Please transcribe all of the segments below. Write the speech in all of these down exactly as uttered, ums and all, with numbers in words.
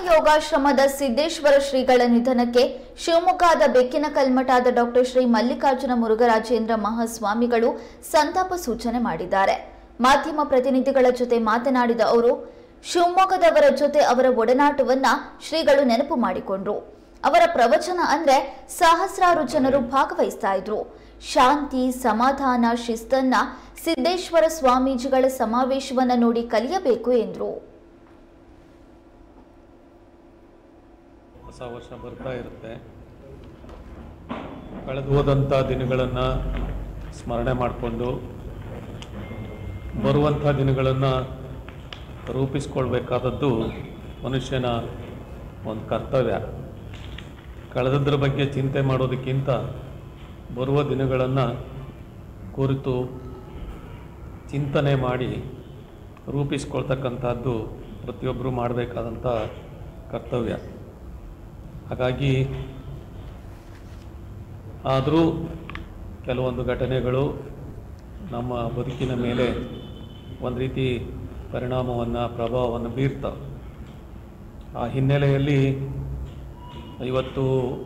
ಯೋಗಾಶ್ರಮದ ಸಿದ್ದೇಶ್ವರ ಶ್ರೀಗಳ ನಿಧನಕ್ಕೆ ಶಿವಮೊಗ್ಗದ ಬೆಕ್ಕಿನ ಕಲ್ಮಠದ ಡಾಕ್ಟರ್ ಶ್ರೀ ಮಲ್ಲಿಕಾರ್ಜುನ ಮುರುಘರಾಜೇಂದ್ರ ಮಹಾಸ್ವಾಮಿಗಳು ಸಂತಾಪ ಸೂಚನೆ ಮಾಡಿದ್ದಾರೆ. ಮಾಧ್ಯಮ ಪ್ರತಿನಿಧಿಗಳ ಜೊತೆ ಮಾತನಾಡಿದ ಅವರು, ಶಿವಮೊಗ್ಗದವರ ಜೊತೆ ಅವರ ಒಡನಾಟವನ್ನ ಶ್ರೀಗಳು ನೆನಪು ಮಾಡಿಕೊಂಡ್ರು. ಅವರ ಪ್ರವಚನ ಅಂದ್ರೆ ಸಹಸ್ರಾರು ಜನರು ಭಾಗವಹಿಸ್ತಾ ಇದ್ರು. ಶಾಂತಿ, ಸಮಾಧಾನ, ಶಿಸ್ತನ್ನ ಸಿದ್ದೇಶ್ವರ ಸ್ವಾಮೀಜಿಗಳ ಸಮಾವೇಶವನ್ನ ನೋಡಿ ಕಲಿಯಬೇಕು ಎಂದರು. ಹೊಸ ವರ್ಷ ಬರ್ತಾ ಇರುತ್ತೆ. ಕಳೆದು ಹೋದಂಥ ದಿನಗಳನ್ನು ಸ್ಮರಣೆ ಮಾಡಿಕೊಂಡು ಬರುವಂಥ ದಿನಗಳನ್ನು ರೂಪಿಸ್ಕೊಳ್ಬೇಕಾದದ್ದು ಮನುಷ್ಯನ ಒಂದು ಕರ್ತವ್ಯ. ಕಳೆದದ್ರ ಬಗ್ಗೆ ಚಿಂತೆ ಮಾಡೋದಕ್ಕಿಂತ ಬರುವ ದಿನಗಳನ್ನು ಕುರಿತು ಚಿಂತನೆ ಮಾಡಿ ರೂಪಿಸ್ಕೊಳ್ತಕ್ಕಂಥದ್ದು ಪ್ರತಿಯೊಬ್ಬರು ಮಾಡಬೇಕಾದಂಥ ಕರ್ತವ್ಯ. ಹಾಗಾಗಿ ಆದರೂ ಕೆಲವೊಂದು ಘಟನೆಗಳು ನಮ್ಮ ಬದುಕಿನ ಮೇಲೆ ಒಂದು ರೀತಿ ಪರಿಣಾಮವನ್ನು, ಪ್ರಭಾವವನ್ನು ಬೀರ್ತವೆ. ಆ ಹಿನ್ನೆಲೆಯಲ್ಲಿ ಇವತ್ತು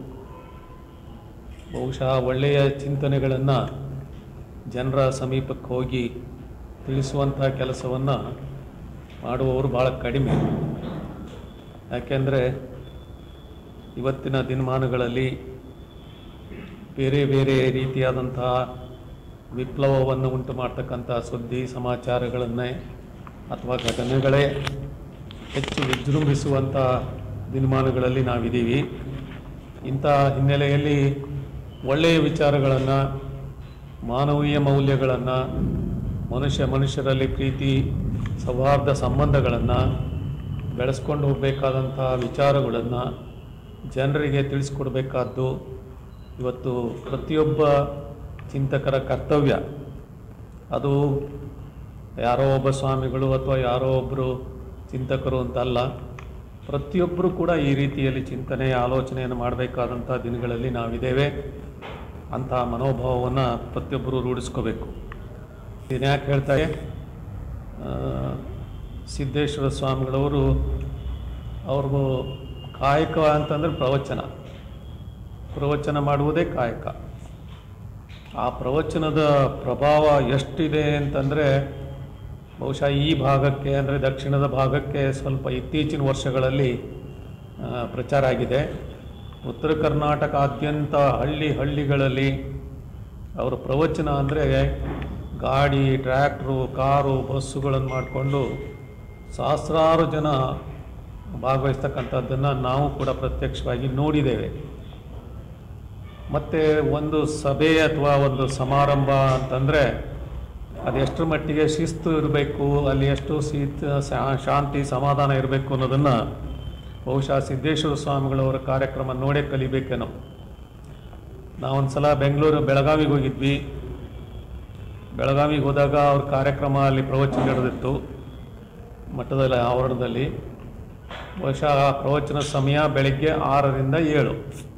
ಬಹುಶಃ ಒಳ್ಳೆಯ ಚಿಂತನೆಗಳನ್ನು ಜನರ ಸಮೀಪಕ್ಕೆ ಹೋಗಿ ತಿಳಿಸುವಂಥ ಕೆಲಸವನ್ನು ಮಾಡುವವರು ಭಾಳ ಕಡಿಮೆ. ಯಾಕೆಂದರೆ ಇವತ್ತಿನ ದಿನಮಾನಗಳಲ್ಲಿ ಬೇರೆ ಬೇರೆ ರೀತಿಯಾದಂತಹ ವಿಪ್ಲವವನ್ನು ಉಂಟು ಮಾಡ್ತಕ್ಕಂಥ ಸುದ್ದಿ ಸಮಾಚಾರಗಳನ್ನೇ ಅಥವಾ ಘಟನೆಗಳೇ ಹೆಚ್ಚು ವಿಜೃಂಭಿಸುವಂಥ ದಿನಮಾನಗಳಲ್ಲಿ ನಾವಿದ್ದೀವಿ. ಇಂಥ ಹಿನ್ನೆಲೆಯಲ್ಲಿ ಒಳ್ಳೆಯ ವಿಚಾರಗಳನ್ನು, ಮಾನವೀಯ ಮೌಲ್ಯಗಳನ್ನು, ಮನುಷ್ಯ ಮನುಷ್ಯರಲ್ಲಿ ಪ್ರೀತಿ ಸೌಹಾರ್ದ ಸಂಬಂಧಗಳನ್ನು ಬೆಳೆಸ್ಕೊಂಡು ಹೋಗಬೇಕಾದಂಥ ವಿಚಾರಗಳನ್ನು ಜನರಿಗೆ ತಿಳಿಸ್ಕೊಡ್ಬೇಕಾದ್ದು ಇವತ್ತು ಪ್ರತಿಯೊಬ್ಬ ಚಿಂತಕರ ಕರ್ತವ್ಯ. ಅದು ಯಾರೋ ಒಬ್ಬ ಸ್ವಾಮಿಗಳು ಅಥವಾ ಯಾರೋ ಒಬ್ಬರು ಚಿಂತಕರು ಅಂತಲ್ಲ, ಪ್ರತಿಯೊಬ್ಬರು ಕೂಡ ಈ ರೀತಿಯಲ್ಲಿ ಚಿಂತನೆ, ಆಲೋಚನೆಯನ್ನು ಮಾಡಬೇಕಾದಂಥ ದಿನಗಳಲ್ಲಿ ನಾವಿದ್ದೇವೆ. ಅಂಥ ಮನೋಭಾವವನ್ನು ಪ್ರತಿಯೊಬ್ಬರು ರೂಢಿಸ್ಕೋಬೇಕು. ಇದನ್ನು ಯಾಕೆ ಹೇಳ್ತಾರೆ? ಸಿದ್ದೇಶ್ವರ ಸ್ವಾಮಿಗಳವರು ಅವ್ರಿಗೂ ಕಾಯಕ ಅಂತಂದರೆ ಪ್ರವಚನ ಪ್ರವಚನ ಮಾಡುವುದೇ ಕಾಯಕ. ಆ ಪ್ರವಚನದ ಪ್ರಭಾವ ಎಷ್ಟಿದೆ ಅಂತಂದರೆ ಬಹುಶಃ ಈ ಭಾಗಕ್ಕೆ, ಅಂದರೆ ದಕ್ಷಿಣದ ಭಾಗಕ್ಕೆ ಸ್ವಲ್ಪ ಇತ್ತೀಚಿನ ವರ್ಷಗಳಲ್ಲಿ ಪ್ರಚಾರ ಆಗಿದೆ. ಉತ್ತರ ಕರ್ನಾಟಕಾದ್ಯಂತ ಹಳ್ಳಿ ಹಳ್ಳಿಗಳಲ್ಲಿ ಅವರ ಪ್ರವಚನ ಅಂದರೆ ಗಾಡಿ, ಟ್ರ್ಯಾಕ್ಟ್ರು, ಕಾರು, ಬಸ್ಸುಗಳನ್ನು ಮಾಡಿಕೊಂಡು ಸಹಸ್ರಾರು ಜನ ಭಾಗವಹಿಸ್ತಕ್ಕಂಥದ್ದನ್ನು ನಾವು ಕೂಡ ಪ್ರತ್ಯಕ್ಷವಾಗಿ ನೋಡಿದ್ದೇವೆ. ಮತ್ತು ಒಂದು ಸಭೆ ಅಥವಾ ಒಂದು ಸಮಾರಂಭ ಅಂತಂದರೆ ಅದೆಷ್ಟರ ಮಟ್ಟಿಗೆ ಶಿಸ್ತು ಇರಬೇಕು, ಅಲ್ಲಿ ಎಷ್ಟು ಶೀತ ಶಾಂತಿ ಸಮಾಧಾನ ಇರಬೇಕು ಅನ್ನೋದನ್ನು ಬಹುಶಃ ಸಿದ್ದೇಶ್ವರ ಸ್ವಾಮಿಗಳವರ ಕಾರ್ಯಕ್ರಮ ನೋಡೇ ಕಲಿಬೇಕೇನೋ. ನಾವೊಂದು ಸಲ ಬೆಂಗಳೂರು ಬೆಳಗಾವಿಗೆ ಹೋಗಿದ್ವಿ. ಬೆಳಗಾವಿಗೆ ಹೋದಾಗ ಅವ್ರ ಕಾರ್ಯಕ್ರಮ ಅಲ್ಲಿ ಪ್ರವಚನ ನಡೆದಿತ್ತು ಮಠದ ಆವರಣದಲ್ಲಿ. ಬಹುಶಃ ಪ್ರವಚನ ಸಮಯ ಬೆಳಗ್ಗೆ ಆರರಿಂದ ಏಳು,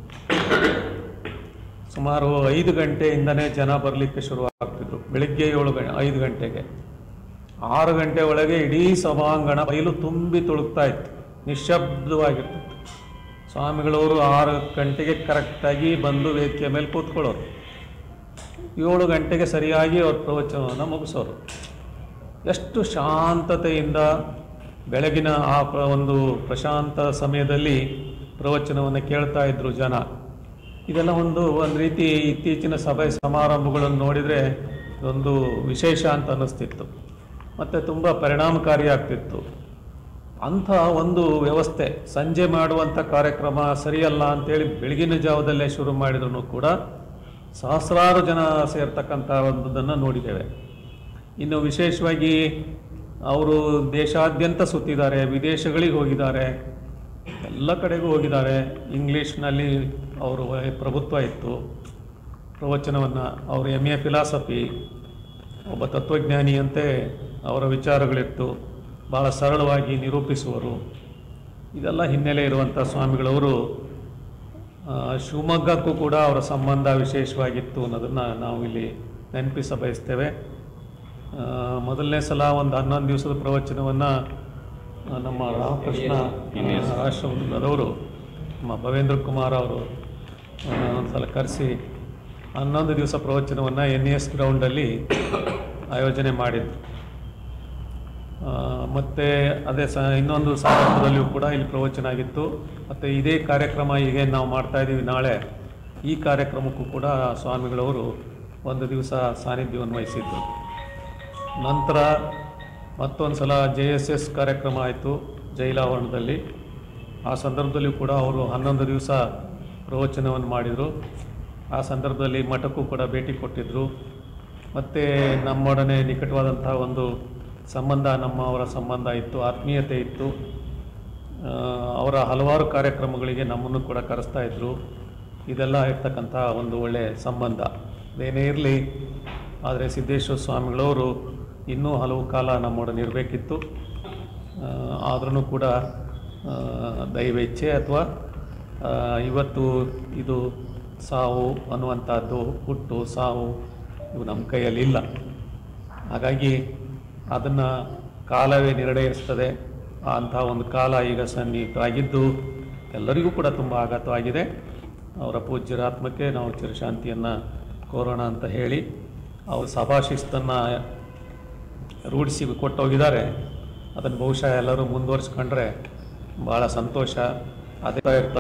ಸುಮಾರು ಐದು ಗಂಟೆಯಿಂದನೇ ಜನ ಬರಲಿಕ್ಕೆ ಶುರುವಾಗ್ತಿದ್ರು. ಬೆಳಗ್ಗೆ ಏಳು ಗಂಟೆ ಐದು ಗಂಟೆಗೆ ಆರು ಗಂಟೆ ಒಳಗೆ ಇಡೀ ಸಭಾಂಗಣ ಬಯಲು ತುಂಬಿ ತುಳುಕ್ತಾ ಇತ್ತು, ನಿಶ್ಶಬ್ದವಾಗಿರ್ತಿತ್ತು. ಸ್ವಾಮಿಗಳವರು ಆರು ಗಂಟೆಗೆ ಕರೆಕ್ಟಾಗಿ ಬಂದು ವೇದಿಕೆ ಮೇಲೆ ಕೂತ್ಕೊಳ್ಳೋರು. ಏಳು ಗಂಟೆಗೆ ಸರಿಯಾಗಿ ಅವ್ರ ಪ್ರವಚನವನ್ನು ಮುಗಿಸೋರು. ಎಷ್ಟು ಶಾಂತತೆಯಿಂದ ಬೆಳಗಿನ ಆ ಒಂದು ಪ್ರಶಾಂತ ಸಮಯದಲ್ಲಿ ಪ್ರವಚನವನ್ನು ಕೇಳ್ತಾ ಇದ್ರು ಜನ. ಇದೆಲ್ಲ ಒಂದು ಒಂದು ರೀತಿ ಇತ್ತೀಚಿನ ಸಭೆ ಸಮಾರಂಭಗಳನ್ನು ನೋಡಿದರೆ ಒಂದು ವಿಶೇಷ ಅಂತ ಅನ್ನಿಸ್ತಿತ್ತು ಮತ್ತು ತುಂಬ ಪರಿಣಾಮಕಾರಿಯಾಗ್ತಿತ್ತು. ಅಂಥ ಒಂದು ವ್ಯವಸ್ಥೆ ಸಂಜೆ ಮಾಡುವಂಥ ಕಾರ್ಯಕ್ರಮ ಸರಿಯಲ್ಲ ಅಂಥೇಳಿ ಬೆಳಗಿನ ಜಾವದಲ್ಲೇ ಶುರು ಮಾಡಿದ್ರು ಕೂಡ ಸಹಸ್ರಾರು ಜನ ಸೇರ್ತಕ್ಕಂಥ ಒಂದನ್ನು ನೋಡಿದ್ದೇವೆ. ಇನ್ನು ವಿಶೇಷವಾಗಿ ಅವರು ದೇಶಾದ್ಯಂತ ಸುತ್ತಿದ್ದಾರೆ, ವಿದೇಶಗಳಿಗೆ ಹೋಗಿದ್ದಾರೆ, ಎಲ್ಲ ಕಡೆಗೂ ಹೋಗಿದ್ದಾರೆ. ಇಂಗ್ಲೀಷ್ನಲ್ಲಿ ಅವರು ಪ್ರಭುತ್ವ ಇತ್ತು. ಪ್ರವಚನವನ್ನು ಅವರು ಎಮ್ ಎ ಫಿಲಾಸಫಿ, ಒಬ್ಬ ತತ್ವಜ್ಞಾನಿಯಂತೆ ಅವರ ವಿಚಾರಗಳಿತ್ತು. ಭಾಳ ಸರಳವಾಗಿ ನಿರೂಪಿಸುವರು. ಇದೆಲ್ಲ ಹಿನ್ನೆಲೆ ಇರುವಂಥ ಸ್ವಾಮಿಗಳವರು ಶಿವಮೊಗ್ಗಕ್ಕೂ ಕೂಡ ಅವರ ಸಂಬಂಧ ವಿಶೇಷವಾಗಿತ್ತು ಅನ್ನೋದನ್ನು ನಾವು ಇಲ್ಲಿ ನೆನಪಿಸ ಬಯಸ್ತೇವೆ. ಮೊದಲನೇ ಸಲ ಒಂದು ಹನ್ನೊಂದು ದಿವಸದ ಪ್ರವಚನವನ್ನು ನಮ್ಮ ರಾಮಕೃಷ್ಣ ಆಶ್ರಮದವರು ನಮ್ಮ ಭವೇಂದ್ರ ಕುಮಾರ್ ಅವರು ಒಂದು ಸಲ ಕರೆಸಿ ಹನ್ನೊಂದು ದಿವಸ ಪ್ರವಚನವನ್ನು ಎನ್ ಎಸ್ ಗ್ರೌಂಡಲ್ಲಿ ಆಯೋಜನೆ ಮಾಡಿದ್ರು. ಮತ್ತು ಅದೇ ಸ ಇನ್ನೊಂದು ಸಂದರ್ಭದಲ್ಲಿಯೂ ಕೂಡ ಇಲ್ಲಿ ಪ್ರವಚನ ಆಗಿತ್ತು. ಮತ್ತು ಇದೇ ಕಾರ್ಯಕ್ರಮ ಈಗ ನಾವು ಮಾಡ್ತಾಯಿದ್ದೀವಿ ನಾಳೆ, ಈ ಕಾರ್ಯಕ್ರಮಕ್ಕೂ ಕೂಡ ಸ್ವಾಮಿಗಳವರು ಒಂದು ದಿವಸ ಸಾನ್ನಿಧ್ಯವನ್ನು ವಹಿಸಿದ್ದು. ನಂತರ ಮತ್ತೊಂದು ಸಲ ಜೆ ಎಸ್ ಎಸ್ ಕಾರ್ಯಕ್ರಮ ಆಯಿತು ಜೈಲಾವರಣದಲ್ಲಿ. ಆ ಸಂದರ್ಭದಲ್ಲಿಯೂ ಕೂಡ ಅವರು ಹನ್ನೊಂದು ದಿವಸ ಪ್ರವಚನವನ್ನು ಮಾಡಿದರು. ಆ ಸಂದರ್ಭದಲ್ಲಿ ಮಠಕ್ಕೂ ಕೂಡ ಭೇಟಿ ಕೊಟ್ಟಿದ್ದರು. ಮತ್ತು ನಮ್ಮೊಡನೆ ನಿಕಟವಾದಂಥ ಒಂದು ಸಂಬಂಧ, ನಮ್ಮವರ ಸಂಬಂಧ ಇತ್ತು, ಆತ್ಮೀಯತೆ ಇತ್ತು. ಅವರ ಹಲವಾರು ಕಾರ್ಯಕ್ರಮಗಳಿಗೆ ನಮ್ಮನ್ನು ಕೂಡ ಕರೆಸ್ತಾ ಇದ್ದರು. ಇದೆಲ್ಲ ಇರ್ತಕ್ಕಂಥ ಒಂದು ಒಳ್ಳೆಯ ಸಂಬಂಧ. ಅದೇನೇ ಇರಲಿ, ಆದರೆ ಸಿದ್ದೇಶ್ವರ ಸ್ವಾಮಿಗಳವರು ಇನ್ನೂ ಹಲವು ಕಾಲ ನಮ್ಮೊಡನೆ ಇರಬೇಕಿತ್ತು. ಆದ್ರೂ ಕೂಡ ದೈವೇಚ್ಛೆ ಅಥವಾ ಇವತ್ತು ಇದು ಸಾವು ಅನ್ನುವಂಥದ್ದು, ಹುಟ್ಟು ಸಾವು ಇವು ನಮ್ಮ ಕೈಯಲ್ಲಿಲ್ಲ. ಹಾಗಾಗಿ ಅದನ್ನು ಕಾಲವೇ ನಿರ್ಣಯಿಸ್ತದೆ. ಅಂಥ ಒಂದು ಕಾಲ ಈಗ ಸನ್ನಿಹಿತವಾಗಿದ್ದು ಎಲ್ಲರಿಗೂ ಕೂಡ ತುಂಬ ಆಘಾತವಾಗಿದೆ. ಅವರ ಪೂಜ್ಯರಾತ್ಮಕ್ಕೆ ನಾವು ಚಿರಶಾಂತಿಯನ್ನು ಕೋರೋಣ ಅಂತ ಹೇಳಿ ಅವರು ಸಭಾಶಿಸ್ತನ್ನು ರೂಢಿಸಿ ಕೊಟ್ಟೋಗಿದ್ದಾರೆ. ಅದನ್ನು ಬಹುಶಃ ಎಲ್ಲರೂ ಮುಂದುವರಿಸ್ಕೊಂಡ್ರೆ ಭಾಳ ಸಂತೋಷ. ಅದೇ